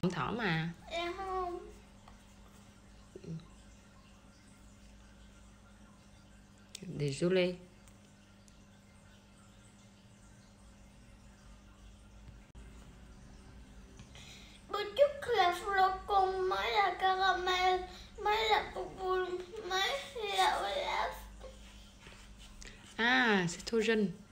thỏ mà. Em không. Désolé. Bữa trước là flocon, mới là caramel, mới là bubble, mới là olaf. Ah, c'est trop jeune.